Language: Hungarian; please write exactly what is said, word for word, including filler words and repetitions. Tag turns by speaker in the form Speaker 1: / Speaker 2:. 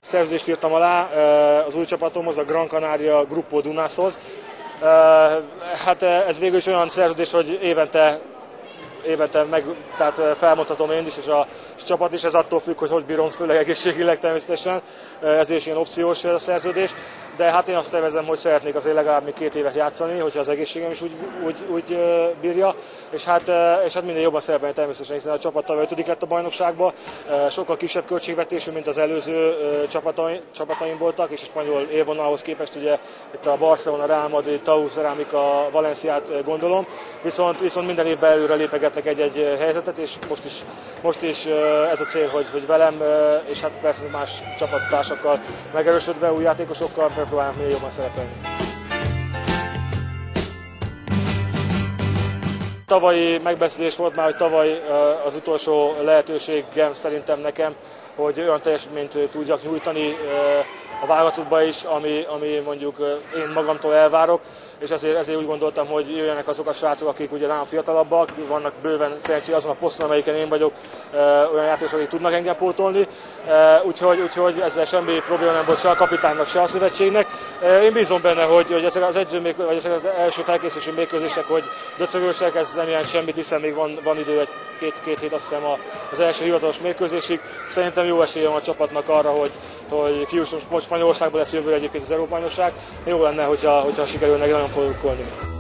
Speaker 1: Szerződést írtam alá az új csapatomhoz, a Gran Canaria Gruppo Dunashoz. Hát ez végül is olyan szerződés, hogy évente, évente meg, tehát felmondhatom én is, és a, és a csapat is, ez attól függ, hogy hogy bírom, főleg egészségileg természetesen, ezért is ilyen opciós a szerződés. De hát én azt tervezem, hogy szeretnék azért legalább még két évet játszani, hogyha az egészségem is úgy, úgy, úgy bírja, és hát, és hát minél jobban szerepelni természetesen, hiszen a csapat tavaly ötödik lett a bajnokságban, sokkal kisebb költségvetésű, mint az előző csapataim, csapataim voltak, és a spanyol élvonalhoz képest ugye itt a Barcelona, Real Madrid, Tau Ceramica, Valenciát gondolom, viszont, viszont minden évben előre lépegetnek egy-egy helyzetet, és most is, most is ez a cél, hogy, hogy velem, és hát persze más csapattársakkal megerősödve, új játékosokkal próbálnak minél jobban szerepelni. Tavalyi megbeszélés volt már, hogy tavaly az utolsó lehetőségem szerintem nekem, hogy olyan teljesítményt tudjak nyújtani a válogatottban is, ami, ami mondjuk én magamtól elvárok, és ezért, ezért úgy gondoltam, hogy jöjjenek azok a srácok, akik ugye nálam fiatalabbak, vannak bőven szerencsé azon a poszton, amelyiken én vagyok, olyan játékosok, akik tudnak engem pótolni, úgyhogy, úgyhogy ezzel semmi probléma nem volt se a kapitánynak, se a szövetségnek. Én bízom benne, hogy, hogy ezek az edző, vagy ezek az első felkészülési mérkőzések, hogy döcögősek, ez nem jelent semmit, hiszen még van, van idő, egy két, két hét azt hiszem az első hivatalos mérkőzésig. Szerintem jó esélye van a csapatnak arra, hogy, hogy kijusson, most Spanyolországban lesz jövőre egyébként az Európa-bajnokság. Jó lenne, hogyha, hogyha sikerülne nagyon foglalkozni.